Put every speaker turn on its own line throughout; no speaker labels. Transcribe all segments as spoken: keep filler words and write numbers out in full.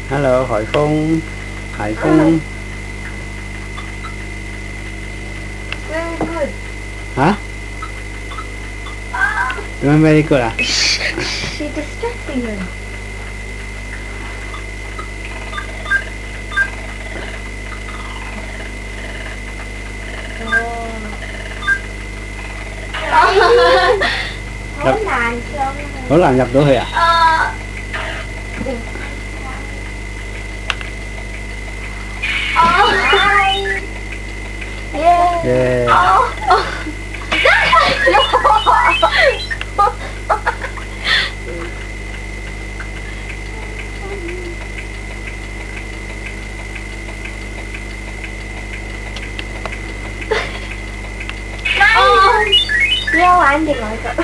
Hello， 海風，海風。
Very good。
嚇？點解 very good 啊
？She distracting you。哦。好難上。
好難入到去啊？
啊。哦。耶。哦。不要玩另外一个。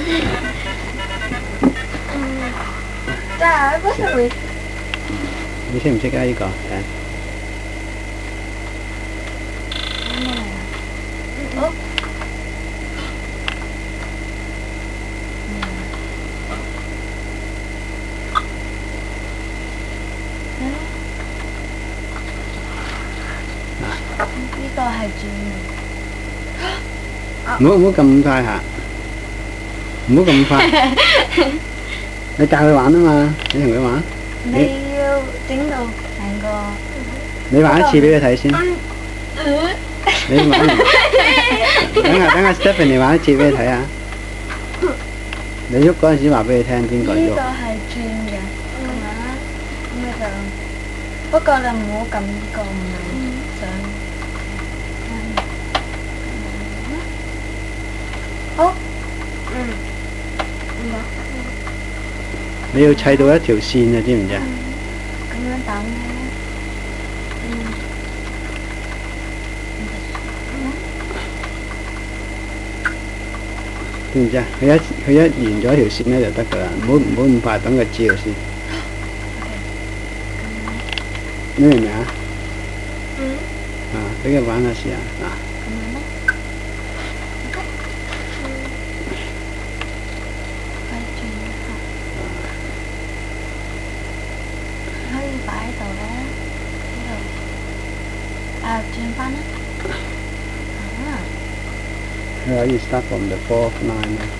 嗯，真係不識會。
你識唔識啊？呢個？
好。呢個係轉嘅。
唔好唔好咁快嚇，唔好咁快。你教佢玩啊嘛，你同佢玩。
你要整到成個。
你玩一次俾佢睇先。你玩。等下等下 Stephanie 玩一次俾佢睇下。你喐嗰陣時話俾佢聽邊個喐。
呢個係轉嘅，咁啊，咁你就不過你唔好撳呢個，唔係想。好。嗯。
你要砌到一條線啊，知唔知啊？
咁樣等咧。嗯。
知唔知啊？佢一佢一完咗條線咧就得㗎啦，唔好唔好咁快，等佢知道先。你明唔明啊？
嗯。
啊，俾佢玩下試下嗱。
擺喺度咧，呢度，啊轉翻啦，啊，
佢可以 start from the fourth line 咧。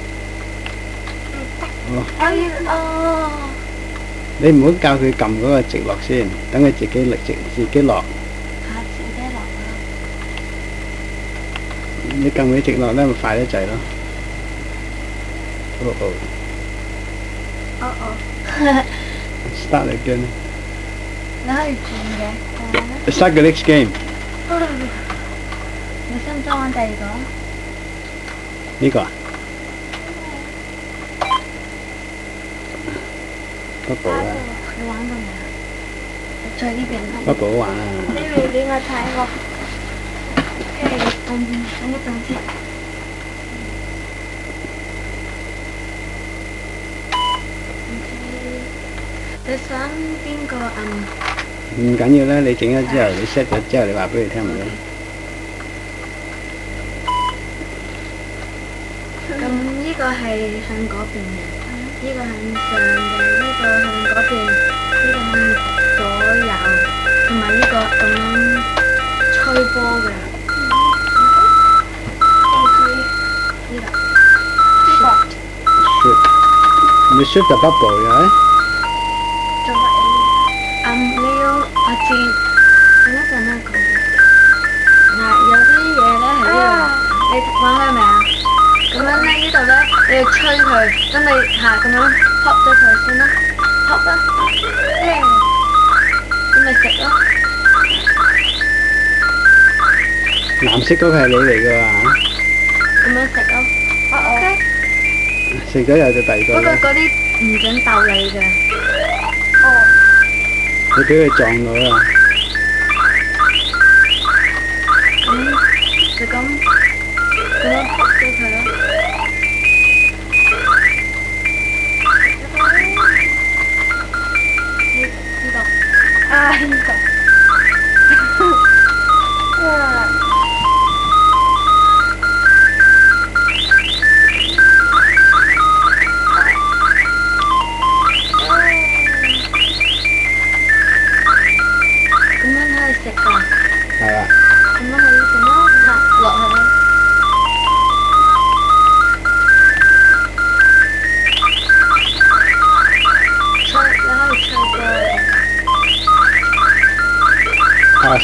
哦。
可以哦。
你唔好教佢撳嗰個直落先，等佢自己力直自己落。
嚇，自己落啦。
你撳佢直落咧，咪快得滯咯。哦哦。
哦哦。
Start again。
你可以轉嘅。
Start the next game。
你想唔想玩第二個？
呢個啊 ？Bubble 啊。
你玩過未啊？在呢邊。
Bubble 好玩啊！
你未俾我睇過。OK，等等一等先。你想邊個按？
唔緊要啦，你整咗之後，你 set 咗之後，你話俾佢聽咪得。
咁呢個係向嗰邊嘅，呢個向上嘅，呢個向嗰邊，呢個向左右，同埋呢個咁樣吹波嘅。呢個 shoot。
shoot。你 shoot the bubble 嘅？
做乜嘢？嗯，你要我知，等一陣啦講。嗱，有啲嘢咧喺呢度，你玩開未啊？咁樣咧呢度咧，你要吹佢，咁你下咁樣 pop 咗佢先啦 ，pop 啦，咁咪食咯。
藍色嗰個係你嚟㗎喎。
咁樣食咯。OK。
食咗又就第二個。
不過嗰啲唔準鬥你嘅。哦。
你俾佢撞到啊！
咁就咁咁樣撲咗佢咯。呢呢個啊呢個。哇！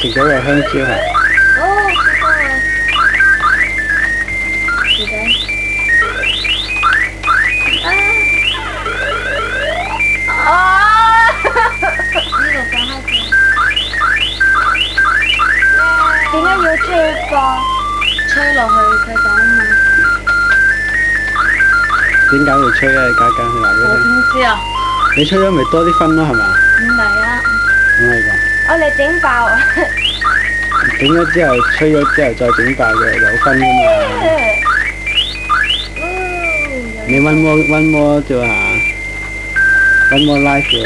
食咗個香蕉係。
哦，食過啦。是的。啊！呢個想開始。點解要吹波？吹落去佢走嘛。
點解要吹啊？你家家佢話俾
我
你聽。
點知啊？
你吹咗咪多啲分咯係嘛？
唔係啊。
唔係㗎。
我哋整爆啊！
整咗之後，吹咗之後再整爆嘅有分㗎嘛。你 one more one more 啫嚇 ，one more life 啫。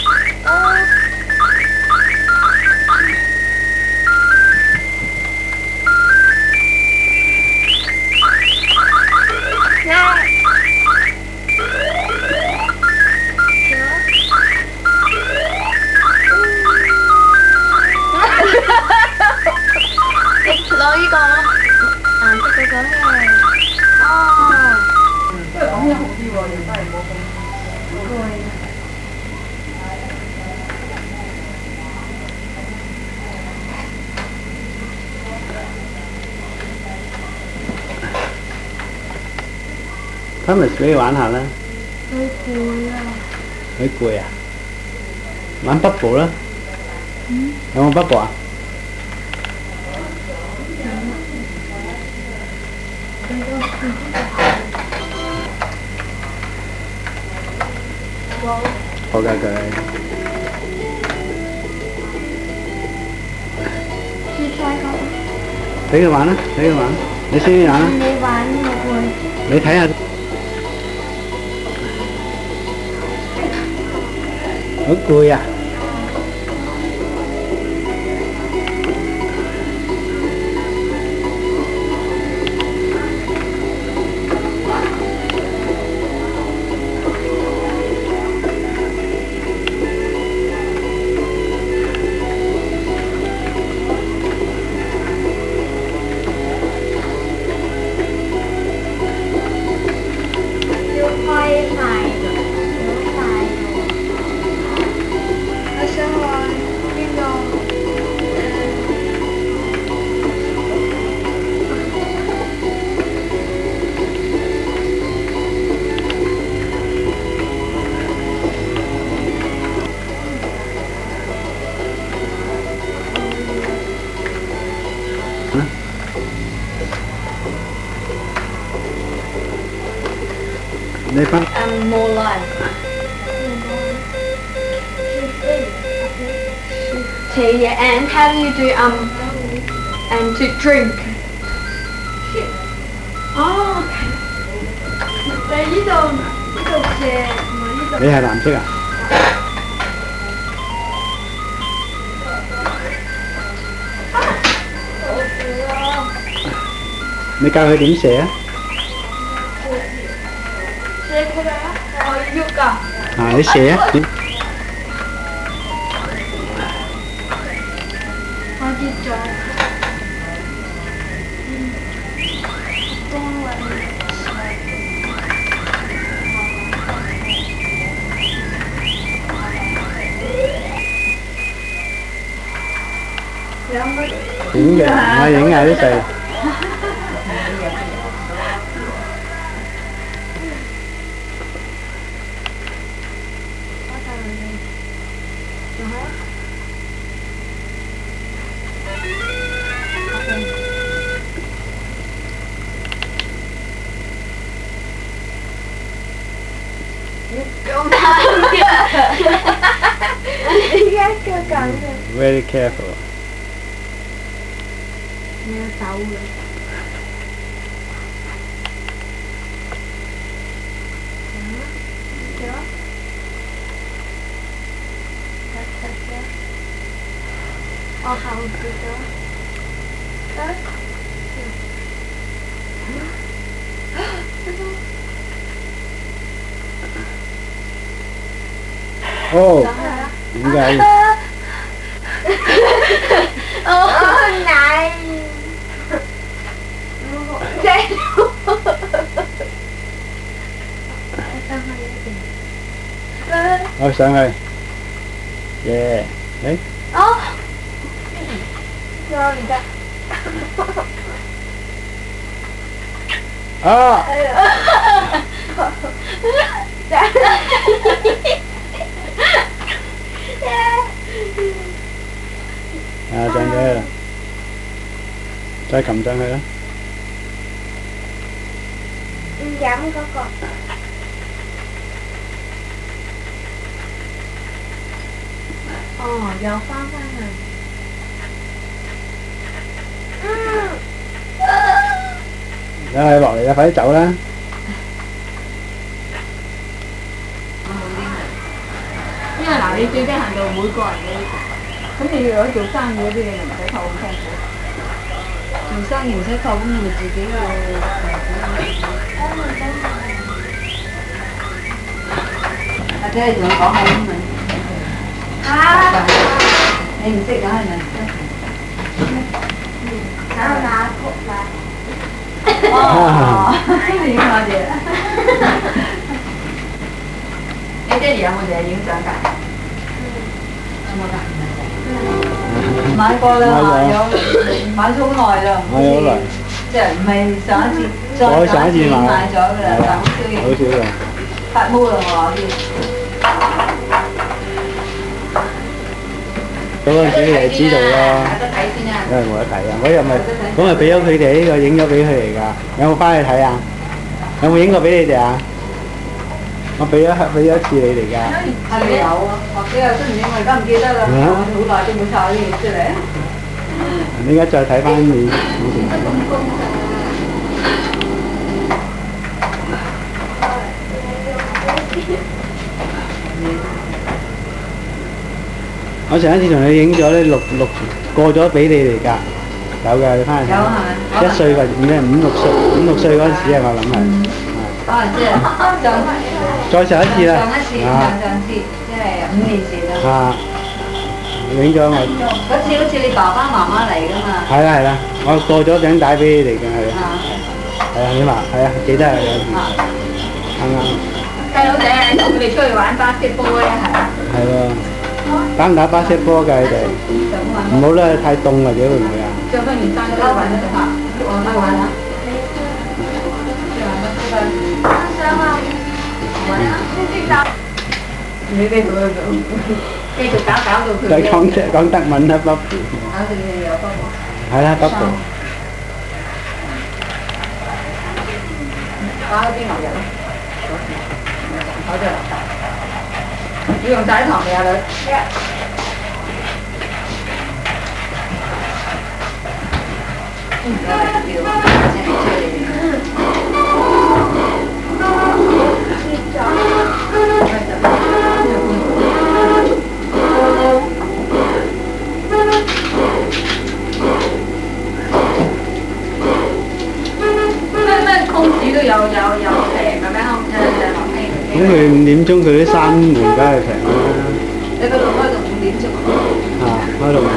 攞呢個顏色嘅咁嘅，哦。不過咁樣好啲喎，又真係冇咁攰。
Thomas 俾你玩下啦。
佢攰啊！
佢攰啊！玩 bubble 啦。嗯。有冇 bubble 啊？好㗎佢。俾佢玩啦，俾佢玩，你先玩啦。
你玩我會。
你睇下。好攰啊！你翻。
Um, more life. Tea and how do you do um and to drink? Oh, okay. 你呢度呢度嘅唔係呢度。
你係藍色啊？你教佢點寫啊？
寫佢哋啊！我要㗎。
啊，你寫啊？點？
我跌咗。中文。兩個。
影嘅，我影下啲細。
咁嘅，點解佢咁嘅
？Very careful。
你要走嘅。咗？得咗？我後跌咗。得？
哦，點解？
哦，奶。真。
我上去。耶！誒。
哦。 我唔得。
啊！
哎呀！
啊，上咗去啦，再擒上去啦。
唔飲嗰個。哦，又翻返去。嗯。
你係落嚟啦，快啲走啦！
我冇拎嘅，因為嗱，你最低限度每個人嘅，咁你如果做生意嗰啲，你咪唔使扣咁辛苦。做生意唔使扣，咁你咪自己要。或者你同佢講下英文。啊！你唔識講係咪唔識？
喺度拿曲啦。
哦，影我哋啦！你爹哋有冇成日影相㗎？有冇㗎？買過啦，有買咗好耐啦。
買咗好耐。
即係唔係上一次，
再上一次買。
買咗㗎啦，但好少影。
好少㗎。
發毛啦我啲。
嗰陣時你就知道啦。
有得睇先啊！
因為冇得睇啊！嗰日咪咁咪俾咗佢哋呢個影咗俾佢嚟㗎。有冇翻去睇啊？有冇影過俾你哋啊？我俾咗俾咗一次你哋㗎。
係咪有啊？或者有出唔影，我而家唔記得啦。好耐都冇抄啲嘢出嚟。
你而家再睇翻你以前。我上一次同你影咗咧六六過咗俾你哋㗎，有㗎，你翻去睇。
有係咪？
一歲或者咩五六歲，五六歲嗰陣時啊，我諗係。
可能即係上
再上一次啦。
上一次，上上次，即係五年前啦。
啊！影咗我。
嗰次好似你爸爸媽媽嚟㗎嘛？
係啦係啦，我過咗餅帶俾你哋㗎係。
啊。
係啊，你話係啊，記得係有時。啱啱。
細佬仔啊，同佢哋出去玩巴士波咧，係嘛？
係喎。打唔打巴士波㗎？你哋唔好啦，太凍或者會唔會啊？
着翻件衫都得玩得下，玩乜玩啊？即係玩乜都得。
想啊！玩啊！識打。
你哋佢繼續搞搞到佢。
再講講德文啦，Bob。
搞到你有不過。
係啦，Bob。
搞啲牛肉咯。好嘅。要用晒啲糖未啊，女？咩咩空子都有有有平嘅咩？
咁佢五點鐘佢啲閂門梗係平啦。
你嗰度開到五點鐘？
啊，開到。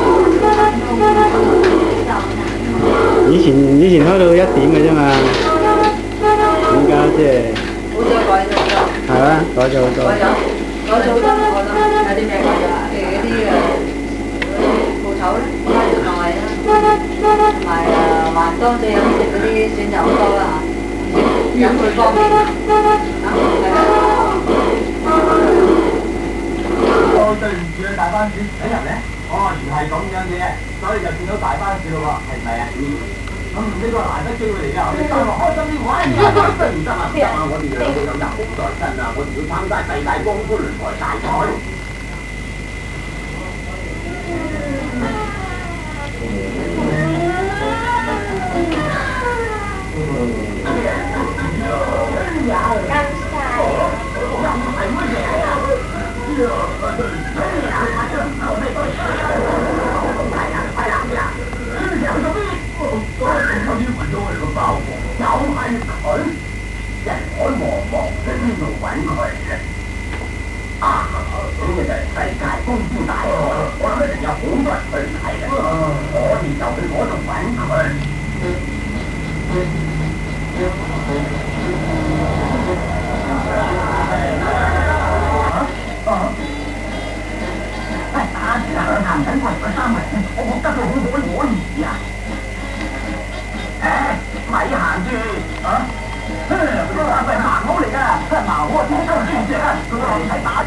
以前以前開到一點嘅啫嘛，而家即係。
好咗改咗咗。
係啊，改咗好多。
改咗，改咗好多，我覺得有啲咩改咗啊？譬如嗰啲誒嗰啲鋪頭咧，開咗耐啦，同埋誒還多咗飲食嗰啲選擇好多啦嚇，飲佢方便啊，係啊。
哦，對唔住啊，大班主，睇人咧，哦，原係咁樣嘅，所以就見到大班主咯喎，係咪啊？咁呢個難得機會嚟㗎，我哋帶落開心啲玩下，得唔得啊？得啊！我哋兩個有入風在身啊，我哋要參加世界功夫擂台大賽。人海茫茫，去邊度揾佢咧？啊！呢個就係世界功夫大賽，我諗一定有好多人去睇嘅，我哋就去嗰度揾佢。啊！啊！行緊過嚟嗰三個人，我覺得佢好好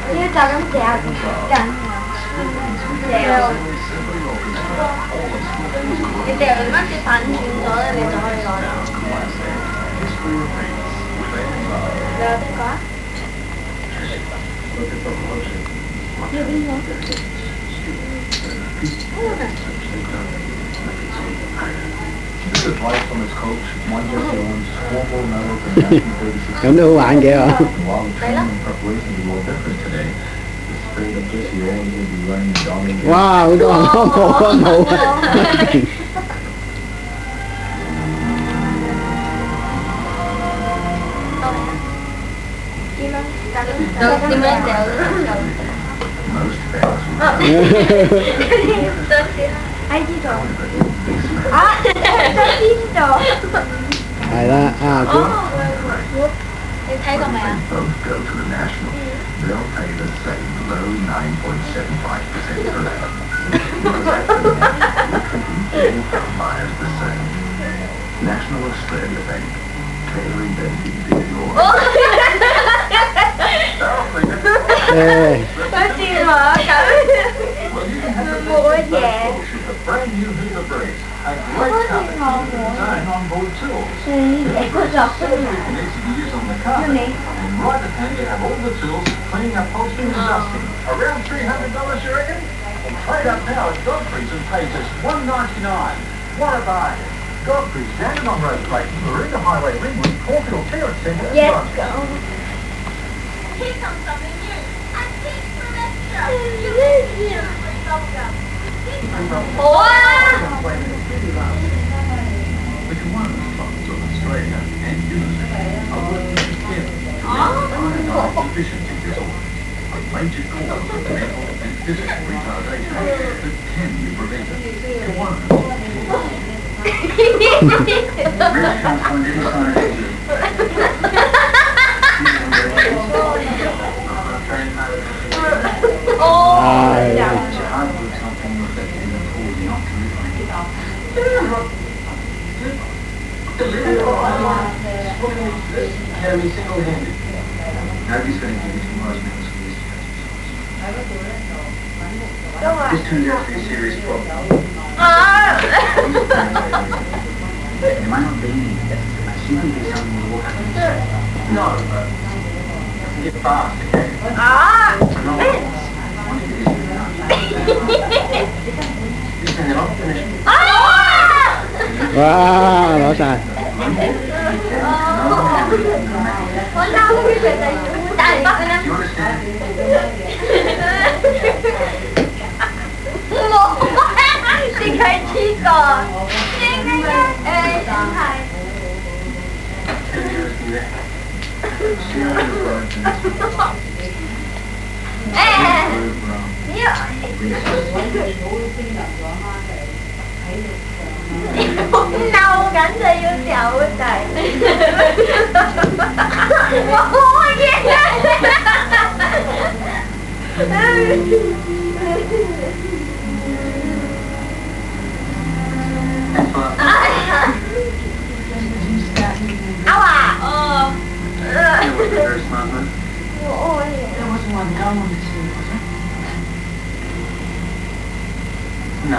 Như cho cắm chèo thì cắn chèo cái chèo nó cái phần chuyển đổi này cho này rồi giờ tôi có nhiều đi không
Cảm thấy bạn kìa hả? Wow, con có một con mụ.
Được, đi lên chợ. Ai chi rồi? À, sao chi rồi?
Hay đó, à chú.
Em thấy con mẹ.
They'll pay the same low nine point seven five percent per annum. Buyers the same. National Australia Bank. Taylor invented digital.
Ê.
Có chi mở cả mua về.
Brand new Hoover Brace. A great company design on board tools.
Để có giọt
Easy to use on the carpet. And right at home you have all the tools for cleaning, upholstering and dusting. Around three hundred dollars you reckon? Well, trade up now at Godfrey's and pay just one ninety-nine. What a bargain. Godfrey's, standing on Rose Place, Maroondah Highway, Ringwood, Caulfield Clearance Centre.
Yes, go.
Here comes something new. A six from extra. You can hear free bubblegum.
Ủa?
The Kiwanis funds of Australia and Unity are working together to find deficiency disorders, a major cause of mental and physical retardation that can be prevented. Kiwanis really can't find any sign of injury.
Ôi, chào.
Academy single-handed. Nobody's going to give you tomorrow's mental skills. This turns out to be a serious problem.
À.
It might not be anything. It simply be something you will have to do. No, but get fast, okay?
À.
No, once it is enough. Listen, they're not finished.
Wow, rõ ràng.
Ủa sao cái chuyện này chạy bắt nó
You understand?
một thì cái chi cò nhưng cái nhá ê chẳng phải
Can you do that? See how it works in this one?
ê nâu cảnh gì vô chậu trời ôi ghê áo à ờ
You were very smart, man.
ôi
There wasn't one gun on this thing, was there?
No.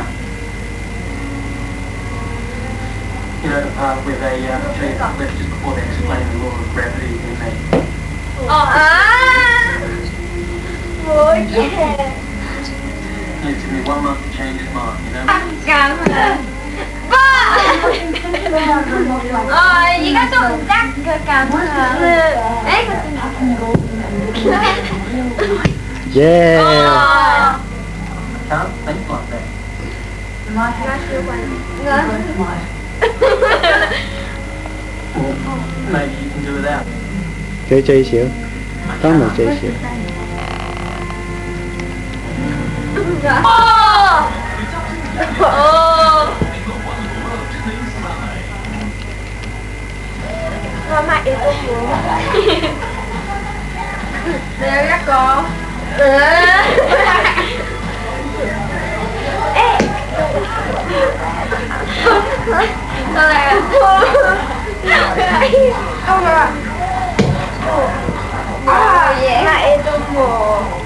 You know the part where they uh, show you the left just before they explain the law of gravity and they...
ờ à ôi ghê
It took me one month to change his mind, you know?
ăn cảm ơn ba ờ gì cái tôi cũng chắc cảm ơn ấy
Yeah.
ờ
Can't think like that.
ngã siêu quanh ngã
Well, maybe you can do without.
Chơi chơi xíu. Có một chơi xíu.
Ô! Ô! Có mặt yêu tôi muốn. Đây các con. Ê! Con này không rồi. Oh yeah, yêu tôi muốn.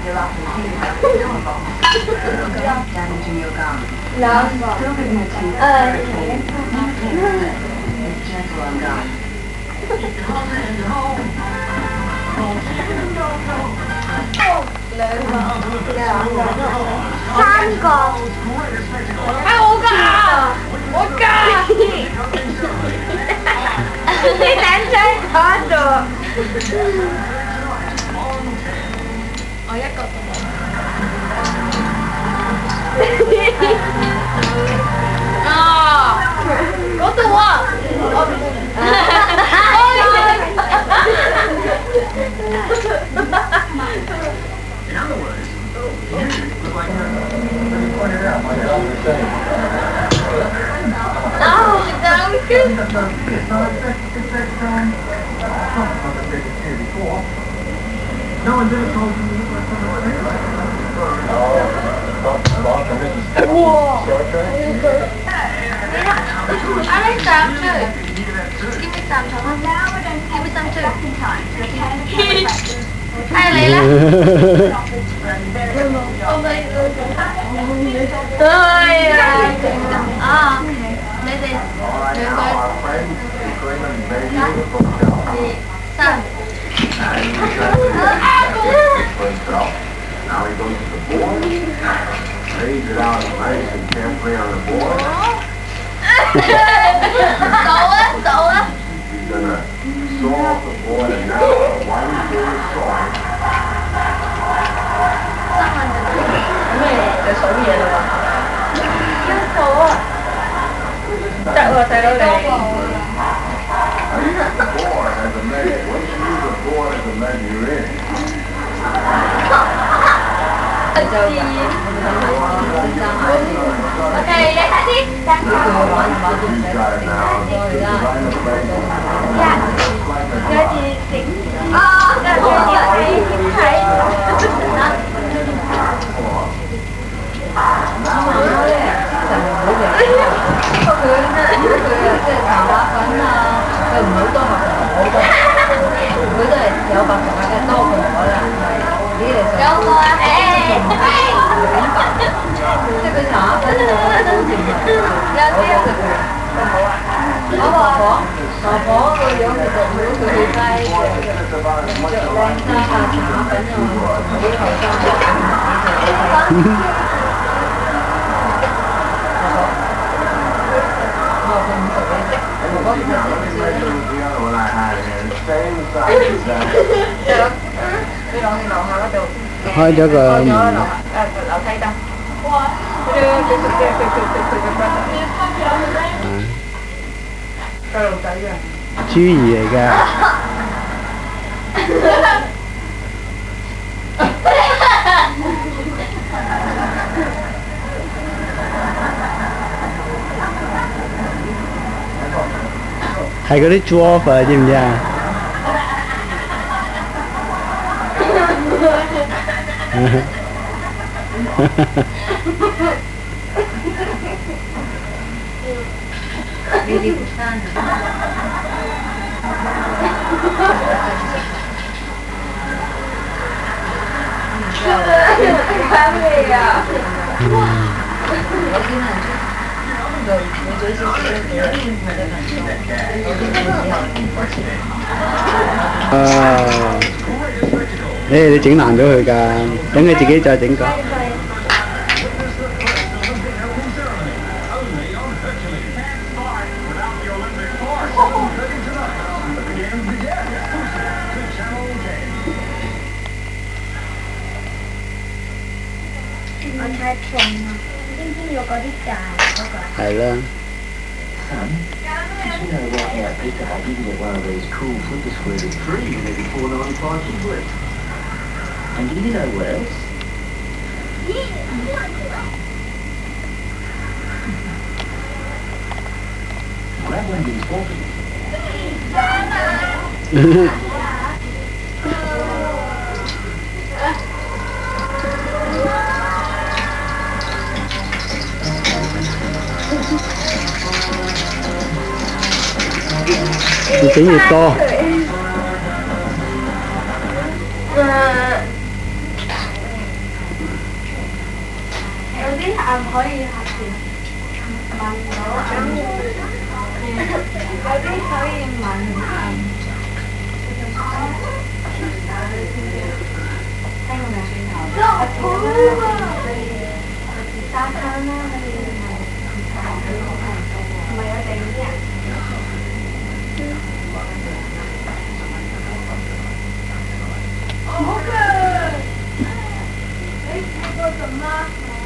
You're off the teeth. Damaging your gum. Still giving the teeth a hurricane. It's gentle on gum.
三个。哎，我干！我干！你男仔打咗。我一個。啊！嗰度啊！
In other words, you look like her. But you pointed out my dog was saying.
Oh, that was good.
It's that, it's that, um, I've said this to you before. No one's ever told you you were something like that. Oh, Spock and Missus Star Trek?
I like Sam too. Give me some, Thomas. Give me some too. Ai lấy lá. Ôi à. Đây đây. Đây coi. Gì? Sao?
Now he goes to the board, lays it out nice and carefully on the board.
Xấu á, xấu á.
He's gonna saw off the board and now while he's doing the sawing.
Để số gì vậy rồi?
Cái số à?
Chạy vào chạy đâu đây?
The board as a measure. Once you use the board as a measure, you're in.
Okay, let's see.
You've got it now. Design the place.
Dạ. Cái gì tính? Ờ, cái gì thấy thấy. Đâu rồi? Ê.
Có bò phó, bò phó tôi giống như tượng nữ tôi đi tay chợ lên ta và chả phải nhờ đi hỏi
Thôi cho cái chú gì vậy ca? Hay có啲chua phải知唔知啊？
Đi đi của San
Ờ, đây để chỉnh làm cho佢㗎，等佢自己再整個。
我太重啦，邊邊有嗰啲大嗰個。
係啦。
Son, did you know walking out picked up, you can get one of these cool flipper squares for free and every four ninety-five you flip. And do you know what else? Grab one of these walkies.
Thì tính gì to.
暗可以下調慢咗，有啲可以慢暗。聽過未啊？我調咗沙灘啦，可以慢，同埋有地啲人。好嘅，你睇過什麼？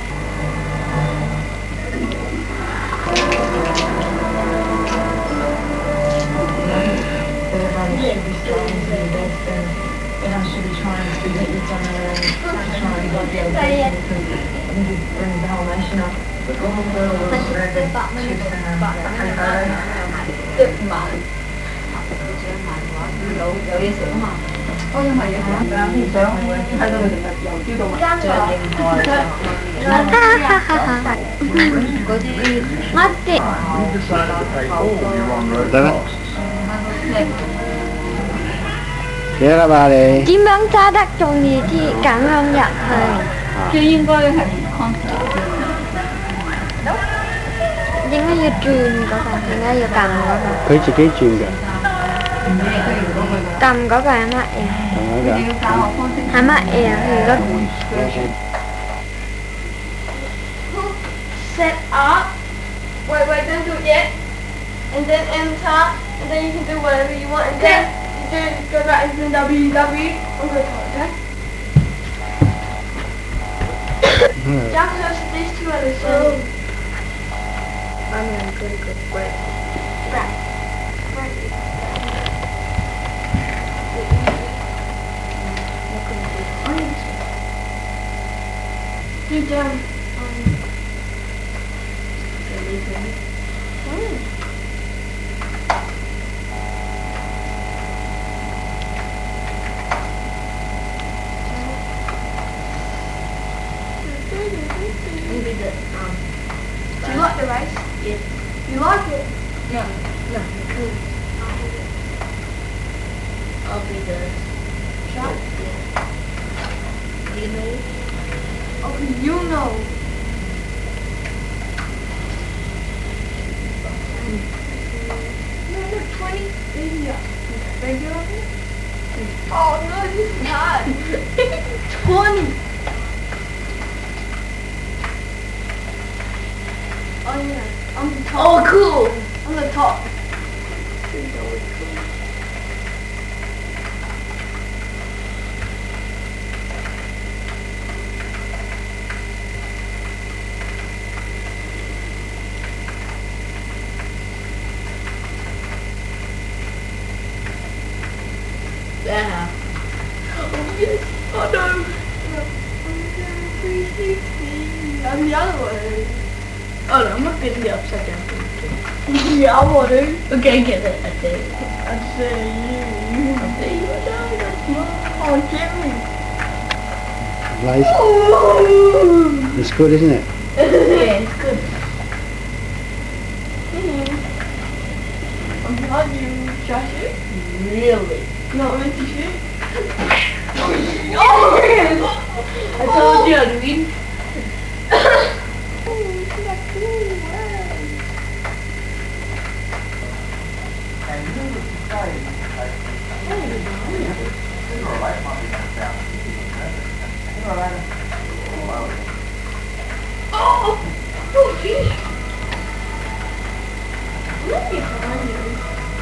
Yeah, we still need to be best and, and I should be trying to get this on a trying to get the other people because I think it brings the whole nation up. The Golden Girl was around the chips and a free photo.
即慢，
有有嘢食啊嘛。哦，因為有係啊，啲相睇到佢哋由朝到晚着另外就。嗰啲
我哋
You've decided to pay all your on-road
Done it?
costs.
幾多粒啊你？
點樣揸得容易啲咁樣入去？
即係應該係 concept
應該要轉嗰個，應該要撳嗰個。
佢自己轉嘅。
撳嗰個係乜嘢？
同嗰個。
係乜嘢？如果 set up, wait, wait, don't do it yet, and then enter, and then you can do whatever you want, and then you do go back into W W. I'm going to okay? Just press these two at the same. I'm going to go quick. Right. Right. You down. Maybe the um. Do you like the rice? Yes. You like it?
No, no, cool. I'll be the
Shop?
yeah. You know?
Okay, you know. No, no, twenty. Yeah. Regular? Oh no, this is hard. twenty. Oh yeah, I'm the top.
Oh, cool.
I'm the top.
Yeah.
Oh yes. Oh no. three sixty. And the other way.
Oh no, I'm not getting the upside down thing.
Yeah, I want to.
Okay, get it. I say.
I'd say you.
I say you are down. That's mine.
Oh, Jimmy.
Nice.
Oh.
It's good, isn't it?
Yeah, it's good.
I'm glad you trash it.
Really?
Not meant to shoot.
I told you, I mean.
Oh! Oh, fish! Let me find you.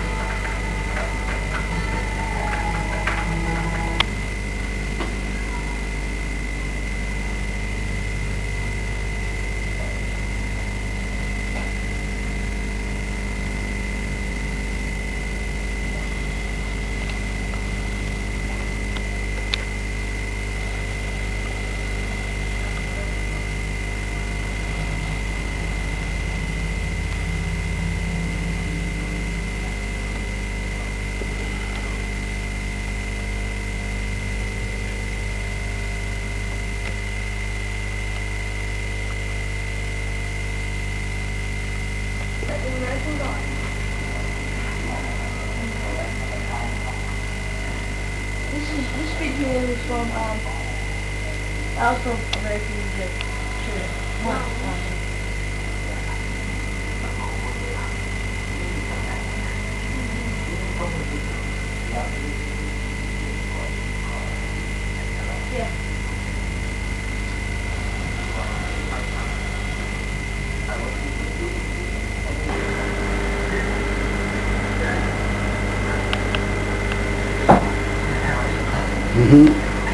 This is this video is from um also American Music.
嗯哼。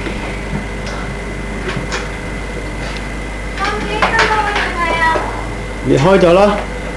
你開咗啦。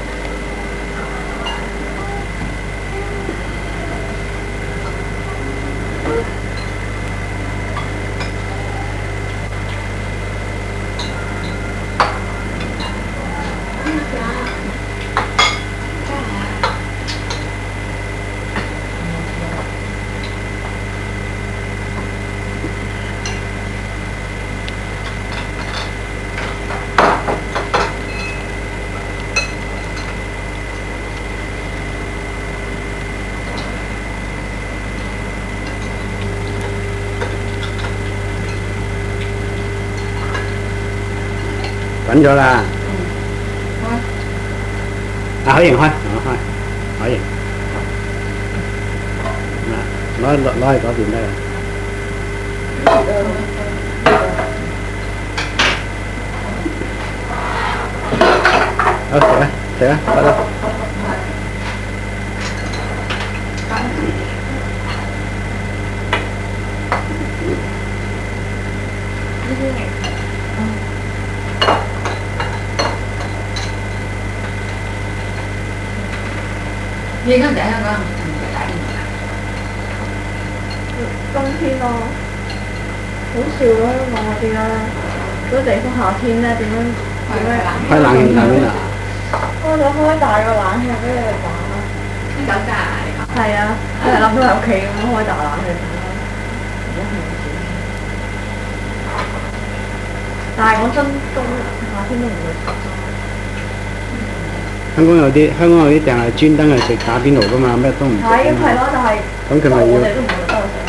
滾咗啦。
開。
啊，可以開，我開，可以。嗱，攞攞攞去嗰邊得啦。好，食啊，食啊，得啦。
你而家唔喺香港同人哋打電話？
冬天咯，好笑咯，香港嗰啲咧，嗰啲地方夏天咧點樣點樣
開冷氣冷氣啊！
開咗開大個冷氣俾你哋打。
啲酒家啊？你講？
係啊，我係諗到喺屋企咁樣開大冷氣打。但係講真，冬夏天都唔會濕咗。
香港有啲香港有啲訂係專登係食打邊爐㗎嘛，咩都唔食。
係係咯，就係
咁佢咪要？
我哋都唔會得去食。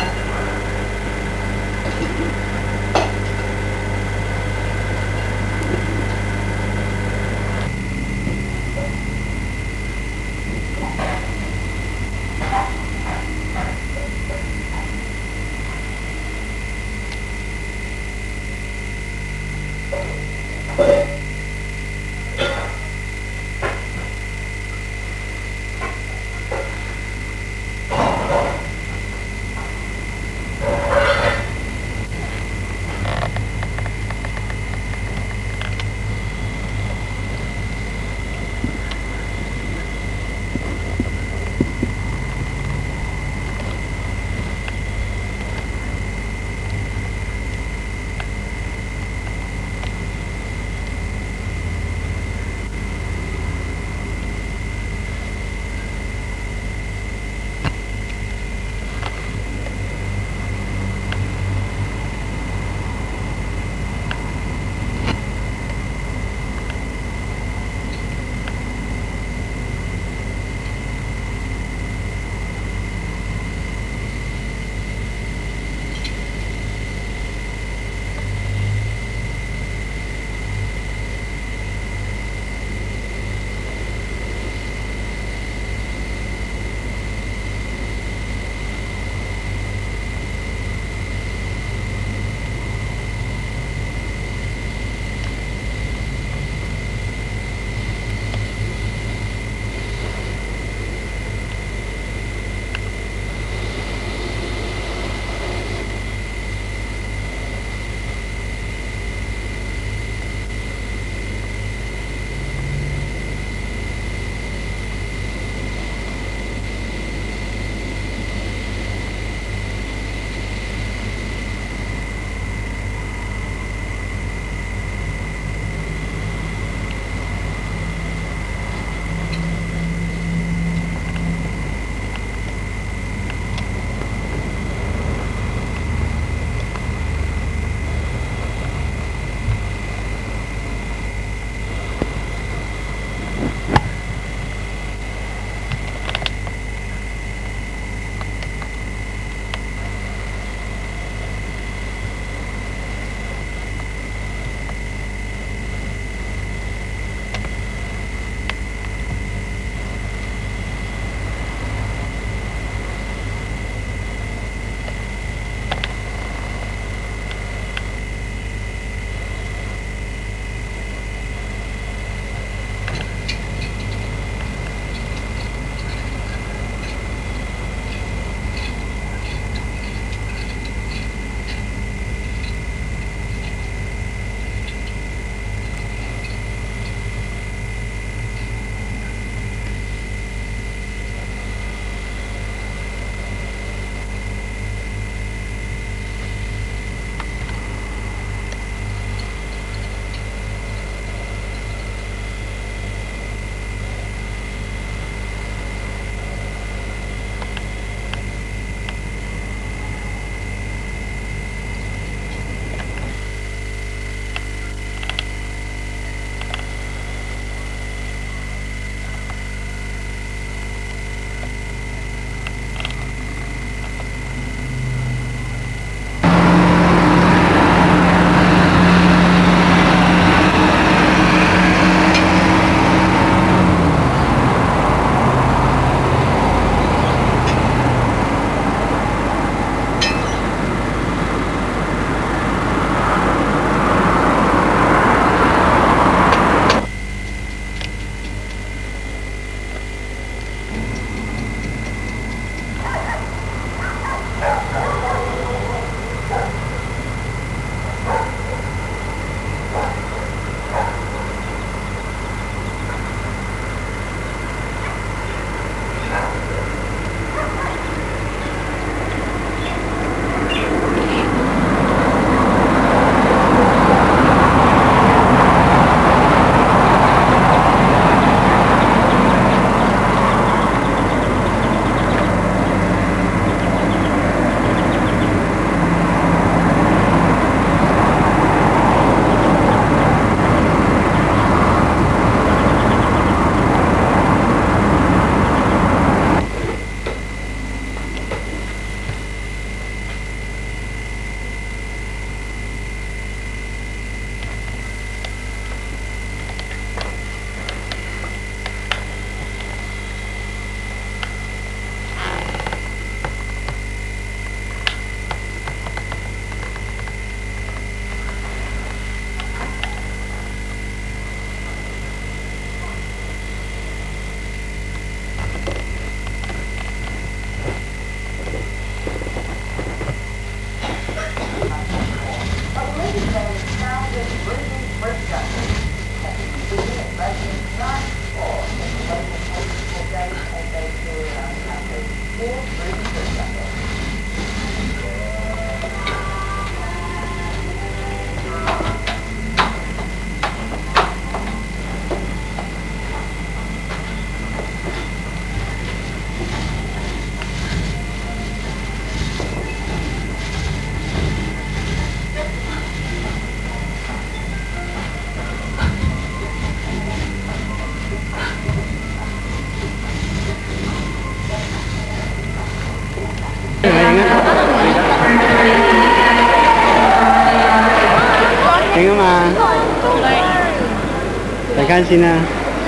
看先啦。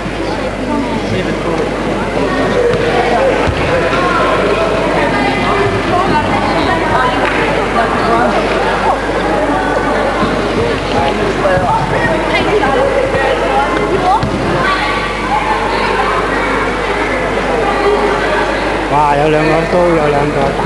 哇！有兩個高，有兩個大。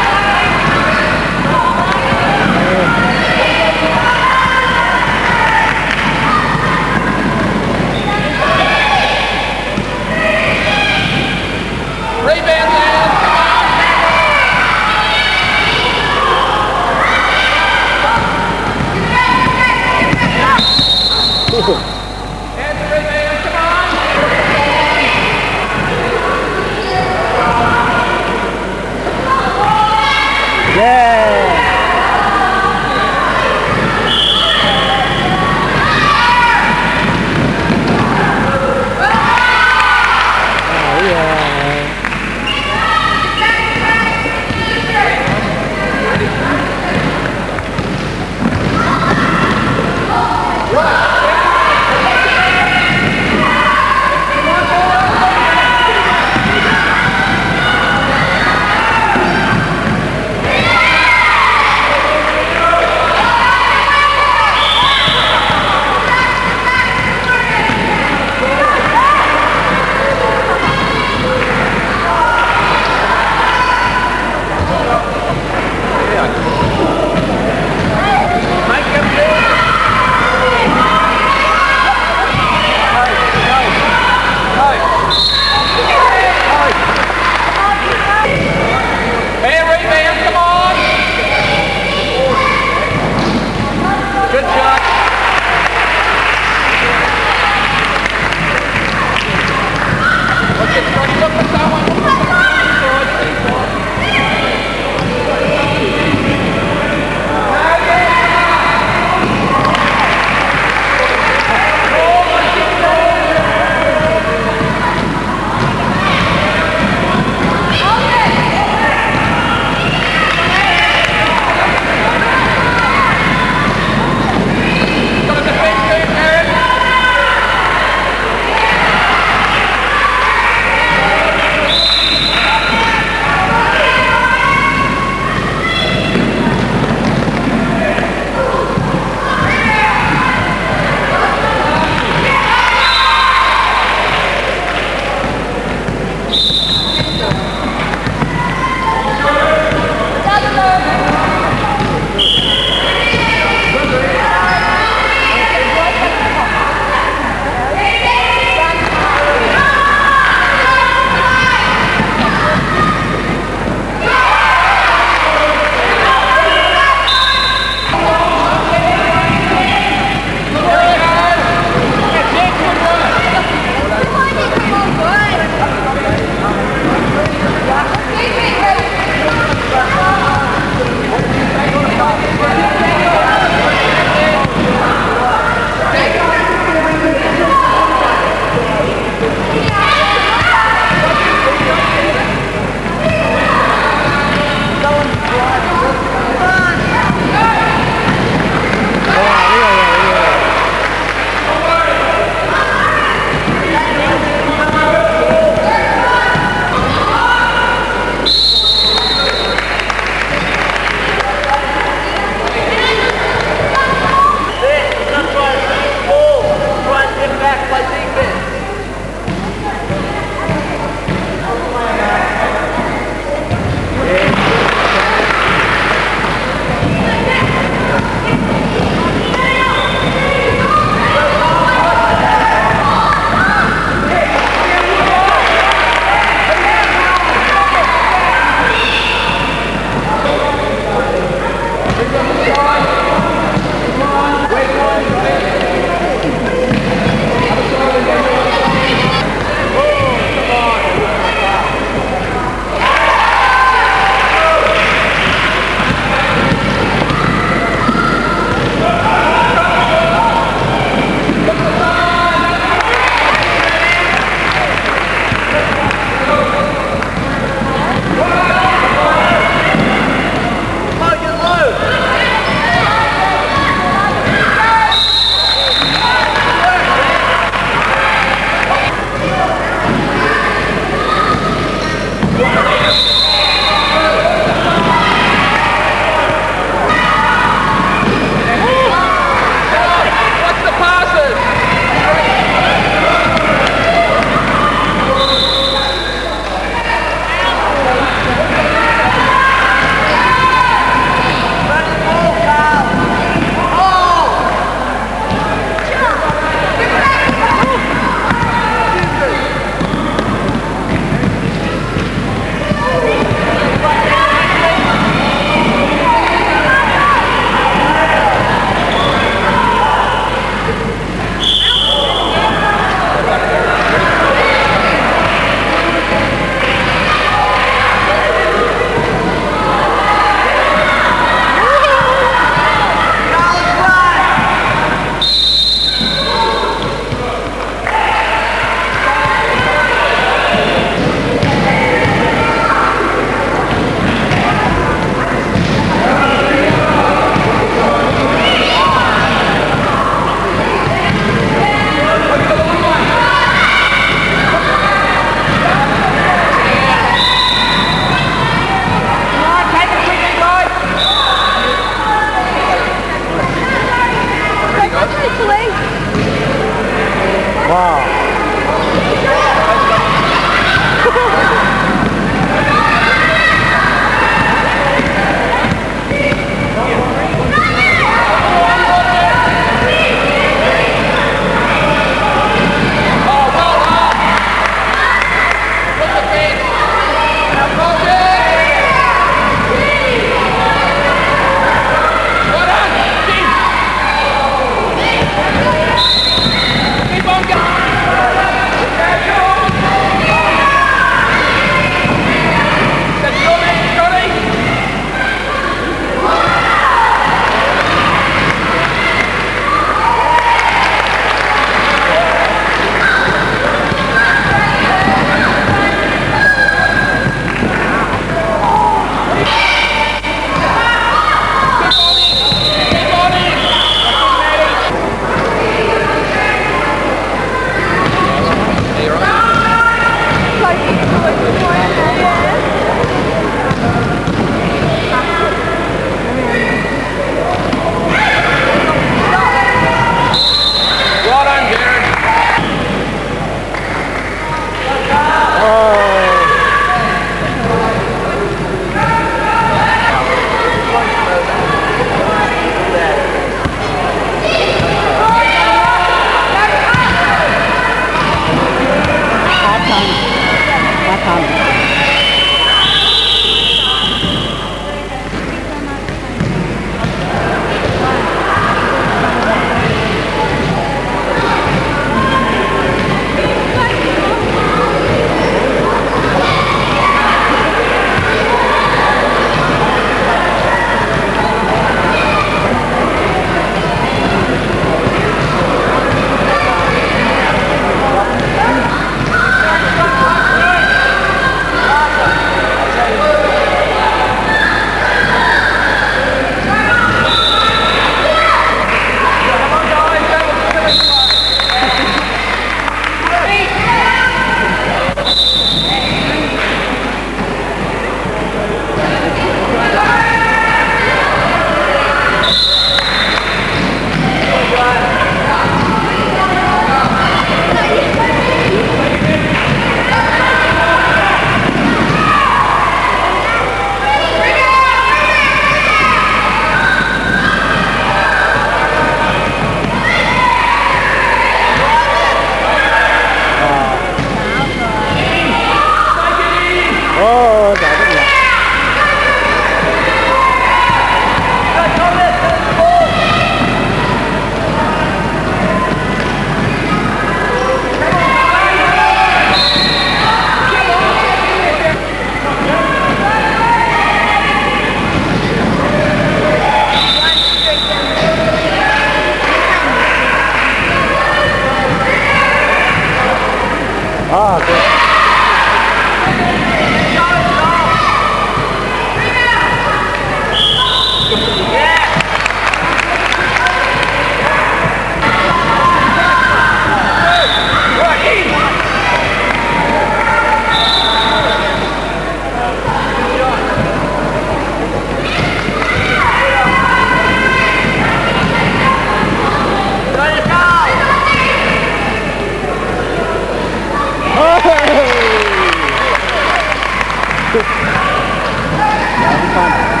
fun.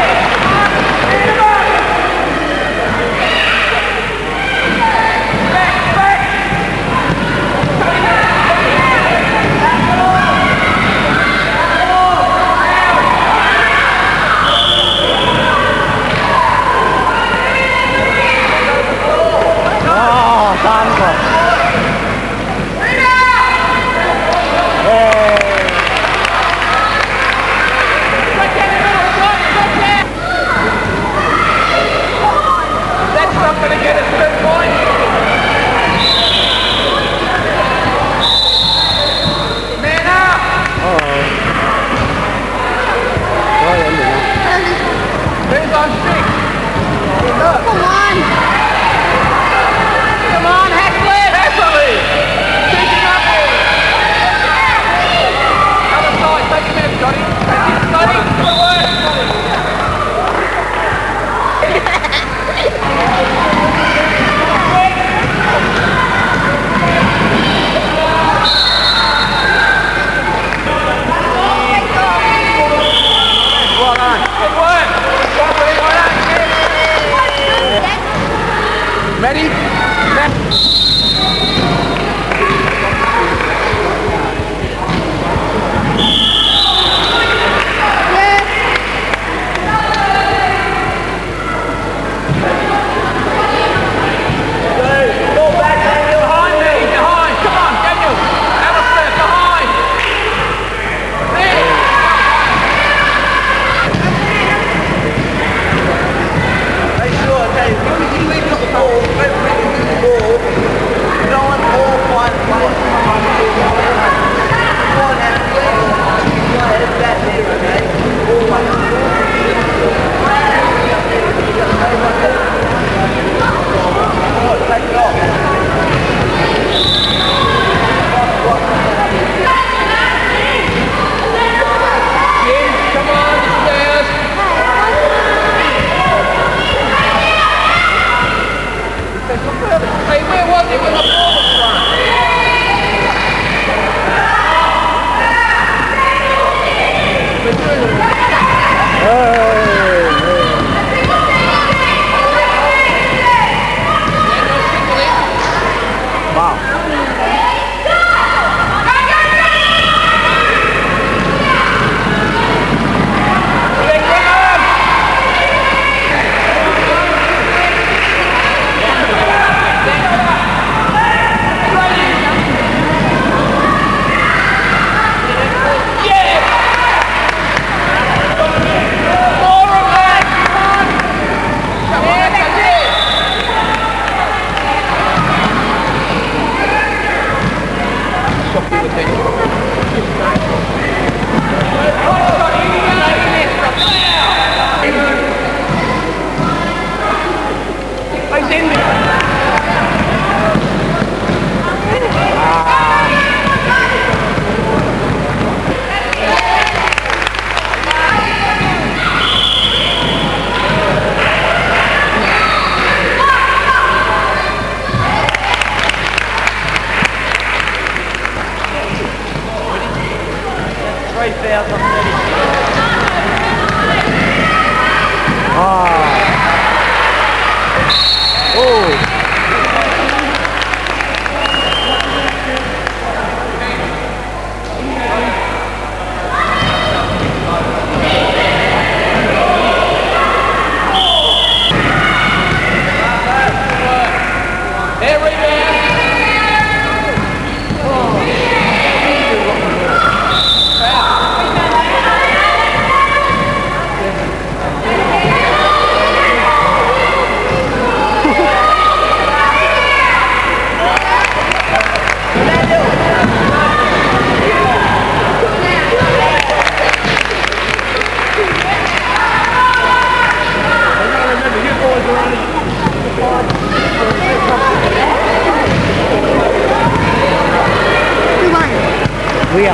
We are.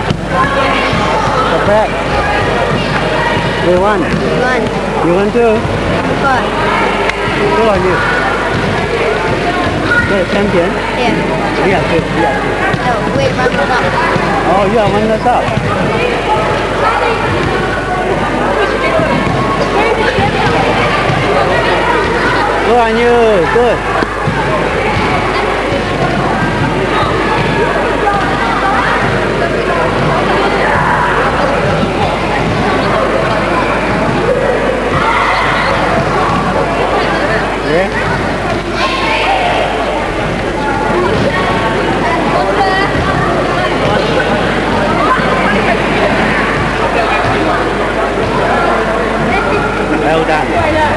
The back. We won.
One.
You won too?
Four.
Who are you? The champion?
Yeah.
We are two. We are two.
No, wait, runners up.
Oh, you are runners up. Go on you, good. Yeah. Well done.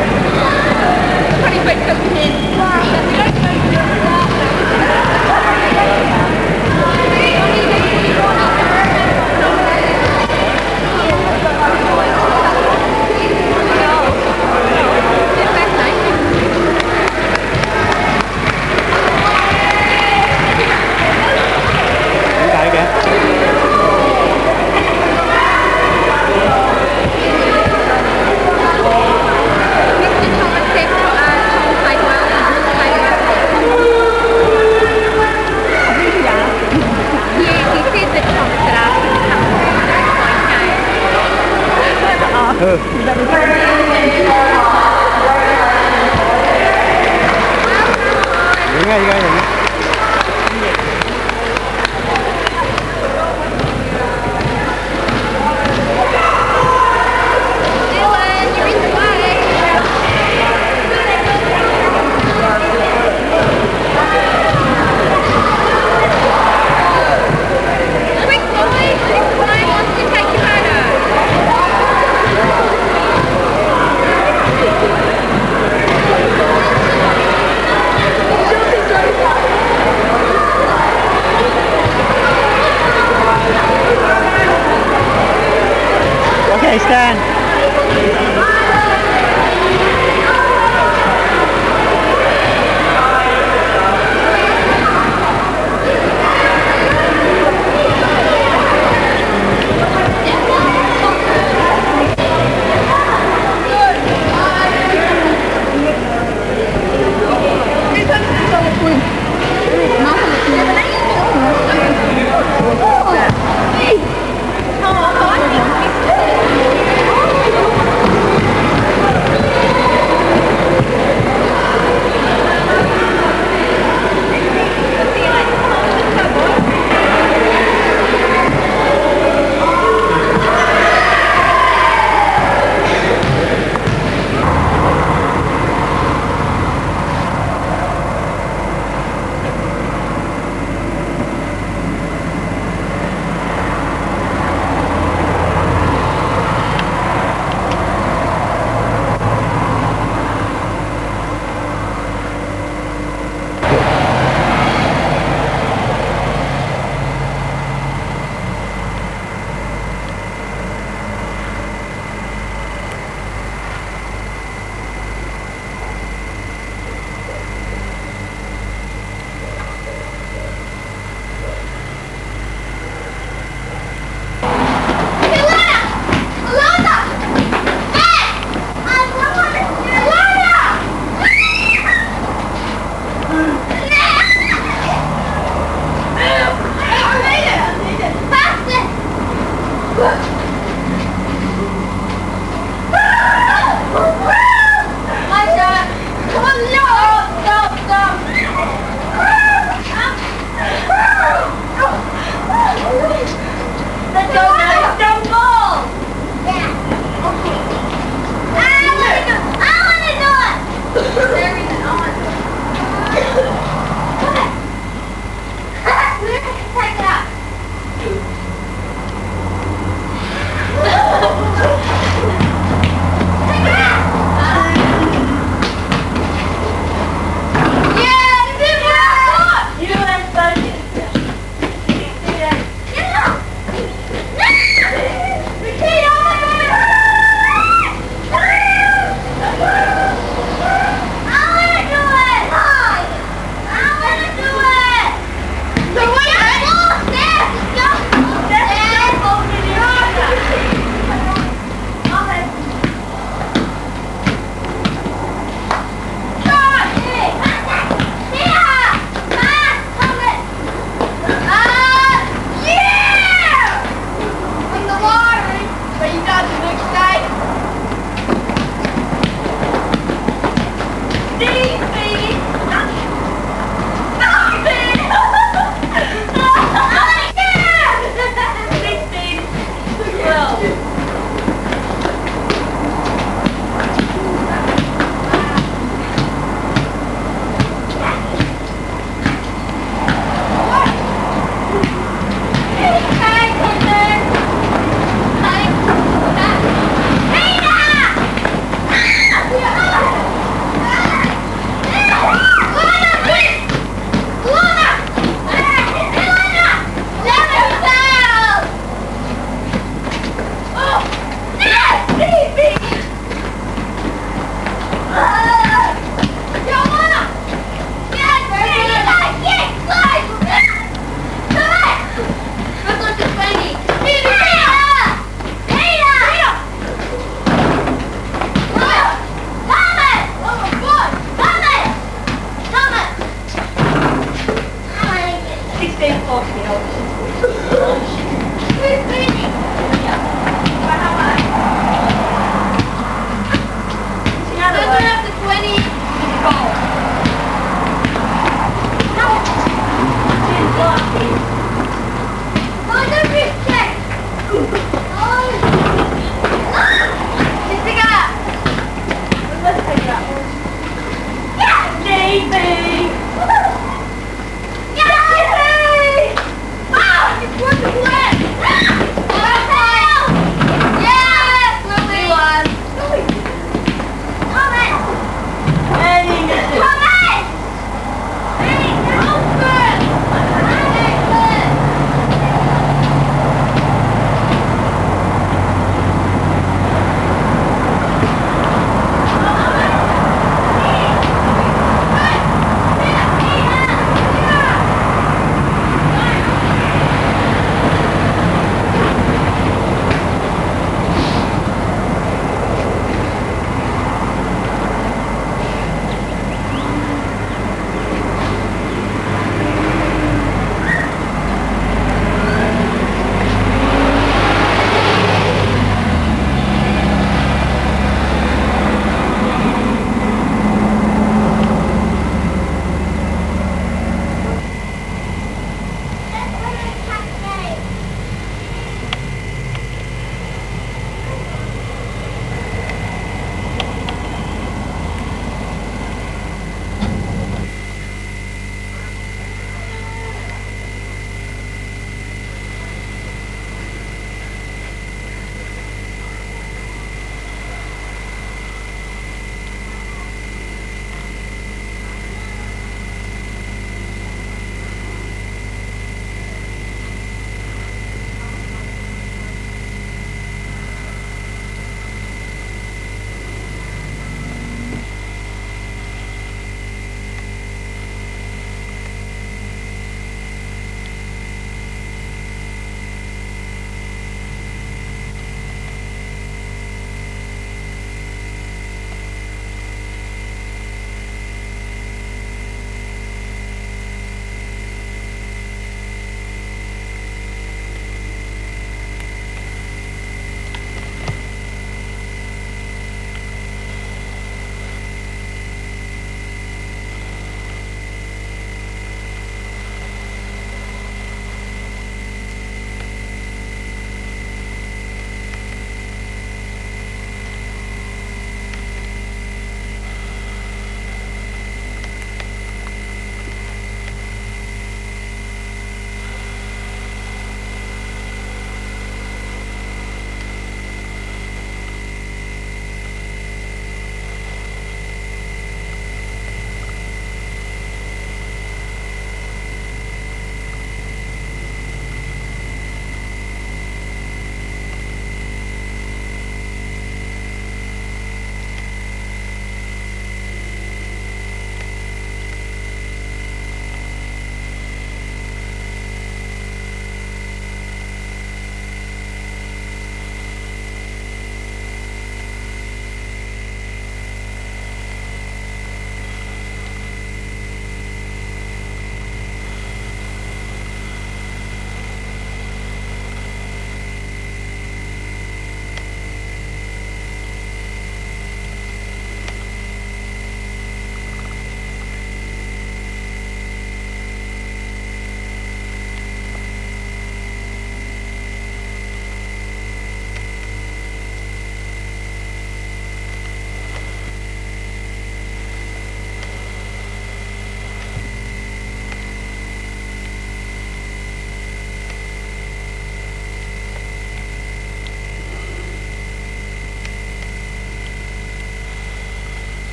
Ừ. Đứng ngay ngay rồi. Okay, stand.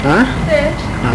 啊？
对。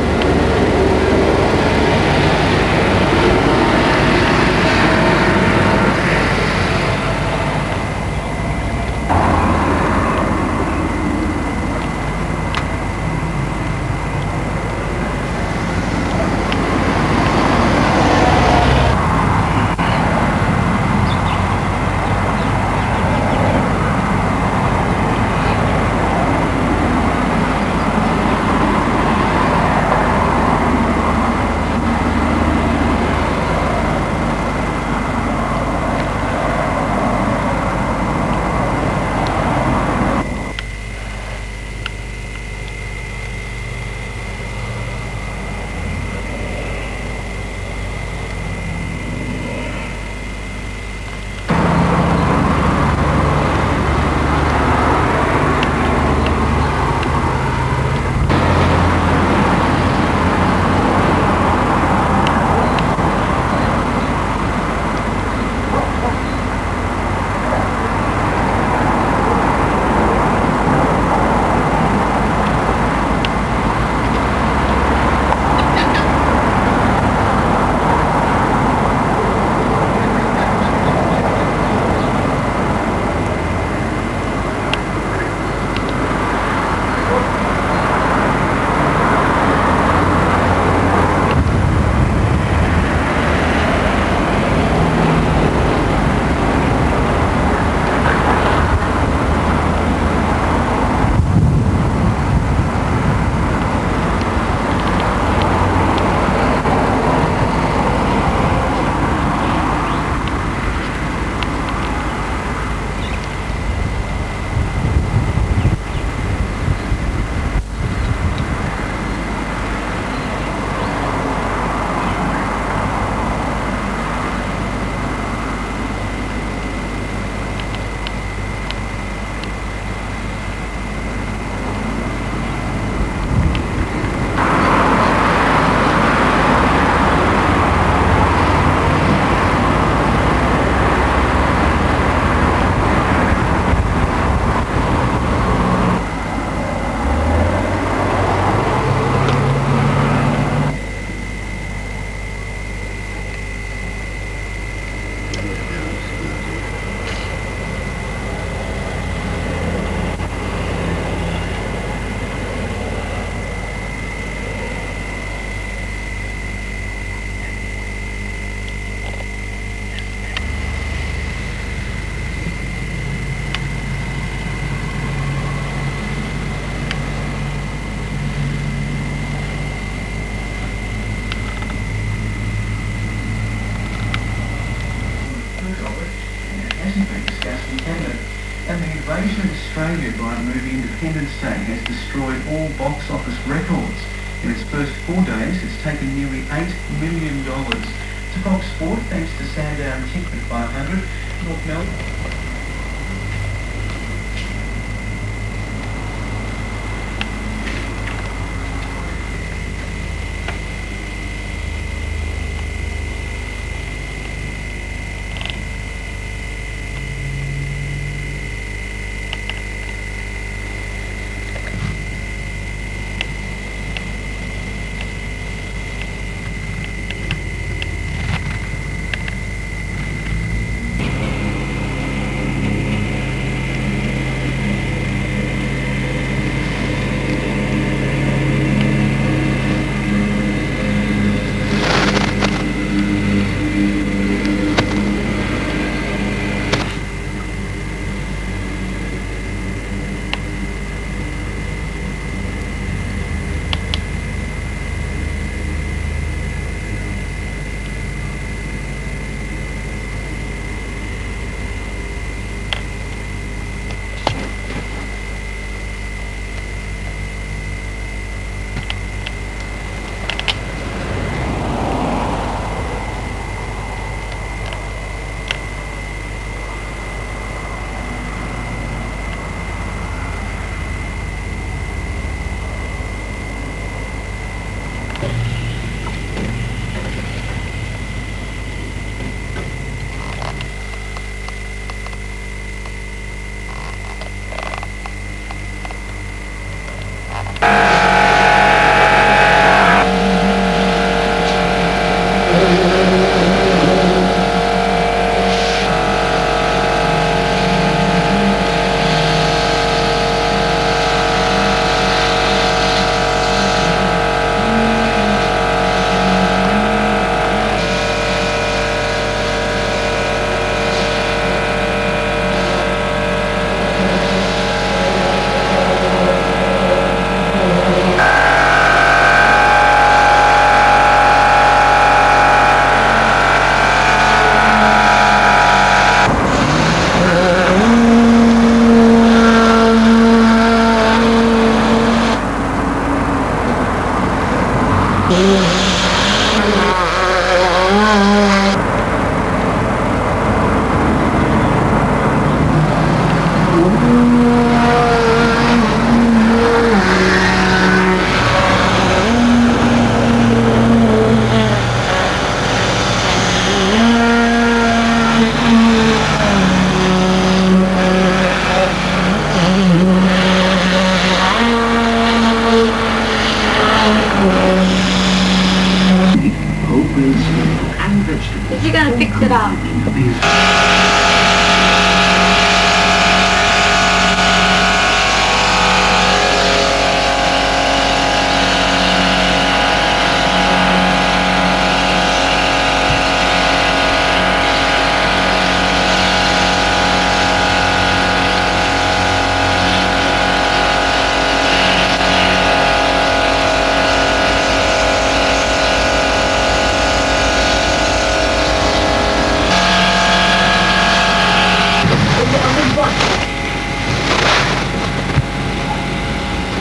And the invasion of Australia by the movie Independence Day has destroyed all box office records. In its first four days, it's taken nearly eight million dollars. To Fox Sport, thanks to Sandown Tickford five hundred, North Melbourne.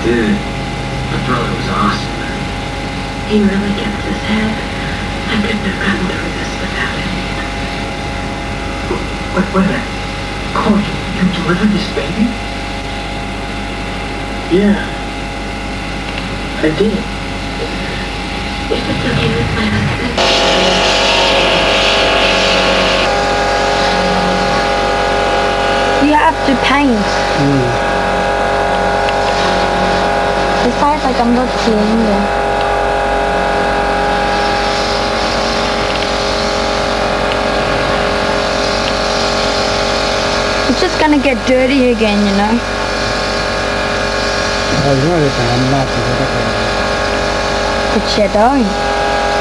Dude, my brother was awesome.
He really kept his head. I couldn't have gotten through this without him.
Wait, wait a minute. Cole, you, you delivered this baby?
Yeah. I did.
If it's okay with my husband. You have to paint.
Mm.
Besides, like I'm not seeing you. It's just gonna get dirty again, you know.
Oh, you know this, I'm not to
But you don't.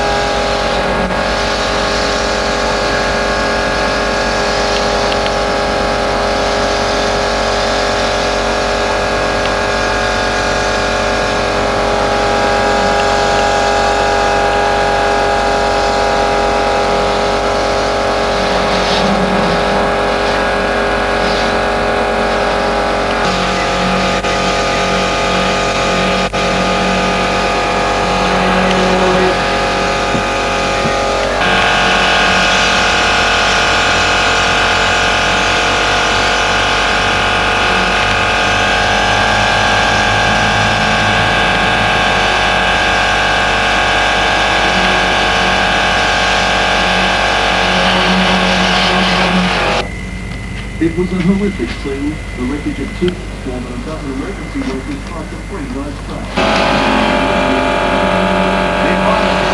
It was a horrific scene. The wreckage of two form and a dozen emergency workers tried to free those trapped.